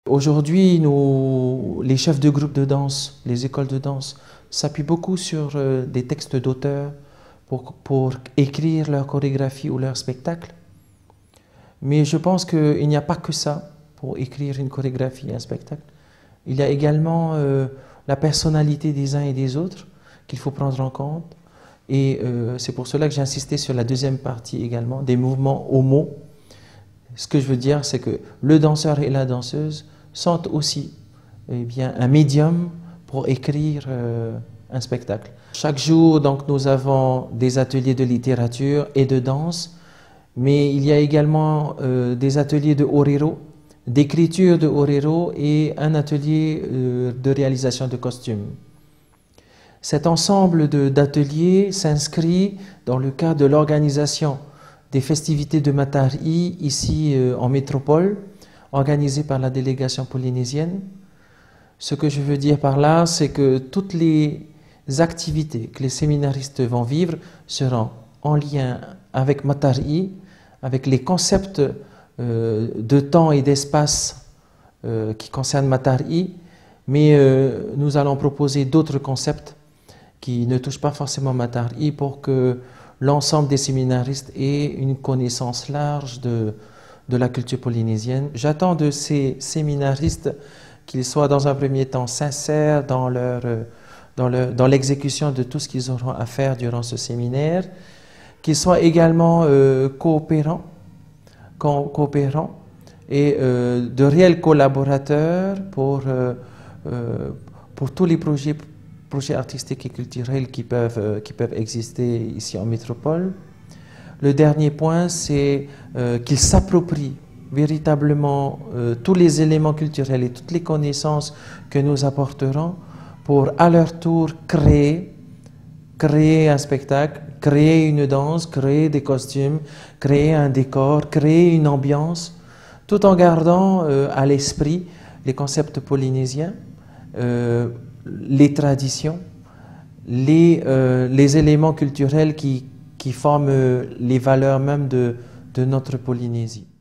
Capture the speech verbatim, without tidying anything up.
Aujourd'hui, nous, les chefs de groupe de danse, les écoles de danse, s'appuient beaucoup sur euh, des textes d'auteurs pour, pour écrire leur chorégraphie ou leur spectacle. Mais je pense qu'il n'y a pas que ça pour écrire une chorégraphie et un spectacle. Il y a également euh, la personnalité des uns et des autres qu'il faut prendre en compte. Et euh, c'est pour cela que j'ai insisté sur la deuxième partie également, des mouvements homo. Ce que je veux dire, c'est que le danseur et la danseuse sont aussi eh bien, un médium pour écrire euh, un spectacle. Chaque jour, donc, nous avons des ateliers de littérature et de danse, mais il y a également euh, des ateliers de horero, d'écriture de horero et un atelier euh, de réalisation de costumes. Cet ensemble d'ateliers s'inscrit dans le cadre de l'organisation des festivités de Matar-i ici euh, en métropole, organisées par la délégation polynésienne. Ce que je veux dire par là, c'est que toutes les activités que les séminaristes vont vivre seront en lien avec Matar-i, avec les concepts euh, de temps et d'espace euh, qui concernent Matar-i, mais euh, nous allons proposer d'autres concepts qui ne touchent pas forcément Matar-i pour que l'ensemble des séminaristes ait une connaissance large de, de la culture polynésienne. J'attends de ces séminaristes qu'ils soient dans un premier temps sincères dans leur, dans leur, dans l'exécution de tout ce qu'ils auront à faire durant ce séminaire, qu'ils soient également euh, coopérants, co coopérants et euh, de réels collaborateurs pour, euh, euh, pour tous les projets projets artistiques et culturels qui peuvent, euh, qui peuvent exister ici en métropole. Le dernier point, c'est euh, qu'ils s'approprient véritablement euh, tous les éléments culturels et toutes les connaissances que nous apporterons pour à leur tour créer, créer un spectacle, créer une danse, créer des costumes, créer un décor, créer une ambiance, tout en gardant euh, à l'esprit les concepts polynésiens, euh, les traditions, les, euh, les éléments culturels qui, qui forment les valeurs même de, de notre Polynésie.